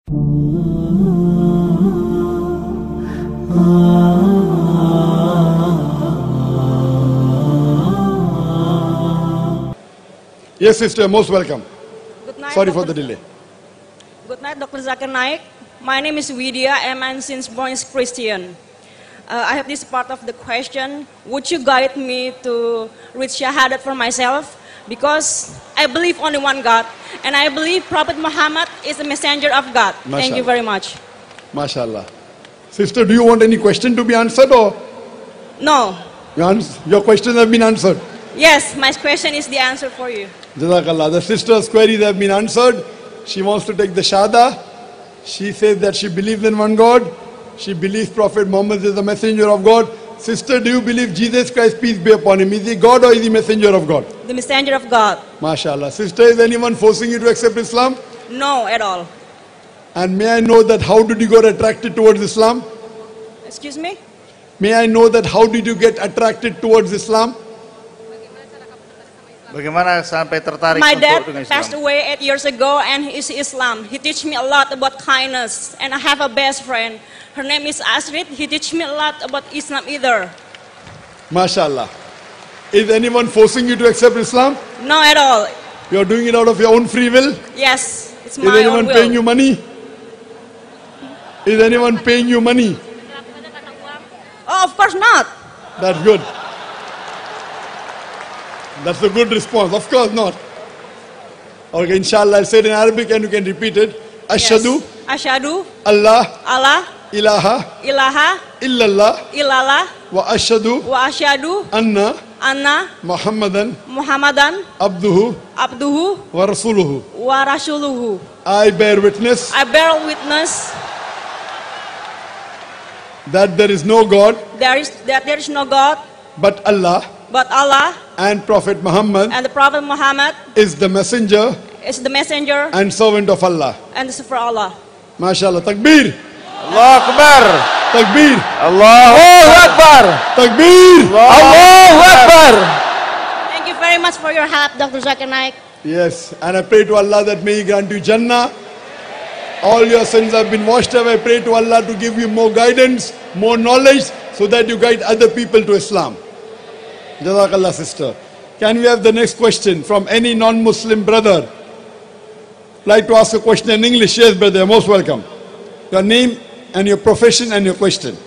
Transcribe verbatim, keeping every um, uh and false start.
Yes, sister, most welcome. Good night, Sorry for Doctor the delay. Good night, Doctor Zakir Naik. My name is Widya, and I'm since born is Christian. Uh, I have this part of the question. Would you guide me to read Shahadat for myself? Because I believe only one God, and I believe Prophet Muhammad is the messenger of God. Mashallah. Thank you very much. MashaAllah. Sister, do you want any question to be answered or? No. Your, ans your questions have been answered. Yes, my question is the answer for you. Jazakallah. The sister's queries have been answered. She wants to take the Shahada. She says that she believes in one God. She believes Prophet Muhammad is the messenger of God. Sister, do you believe Jesus Christ, peace be upon him, is he God or is he messenger of God? The messenger of God. MashaAllah. Sister, is anyone forcing you to accept Islam? No, at all. And may I know that how did you get attracted towards Islam? Excuse me? May I know that how did you get attracted towards Islam? Bagaimana sampai tertarik My untuk dad dengan Islam? passed away eight years ago, and he is Islam. He teach me a lot about kindness, and I have a best friend. Her name is Asrit. He teach me a lot about Islam either. MashaAllah. Is anyone forcing you to accept Islam? No, at all. You are doing it out of your own free will? Yes, it's Is my anyone own will. paying you money? Is anyone paying you money? Oh, of course not. That's good. That's a good response. Of course not. Okay, inshallah, I'll say it in Arabic and you can repeat it. Ashhadu Yes. Ashhadu Allah Allah ilaha ilaha illallah illallah wa ashhadu wa ashhadu anna anna Muhammadan Muhammadan abduhu abduhu wa rasuluhu. wa rasuluhu. I bear witness I bear witness that there is no God there is that there is no God but Allah, but Allah, and Prophet Muhammad and the Prophet Muhammad is the messenger is the messenger and servant of Allah. and this is for Allah. MashaAllah. Takbir! Allahu Akbar. Takbir! Allahu Akbar. Takbir! Allahu Akbar. Thank you very much for your help, Doctor Zakir Naik. Yes, and I pray to Allah that may He grant you Jannah. All your sins have been washed away. I pray to Allah to give you more guidance, more knowledge, so that you guide other people to Islam. Jazakallah, sister. Can we have the next question from any non-Muslim brother? Like to ask a question in English? Yes, brother, you're most welcome. Your name and your profession and your question.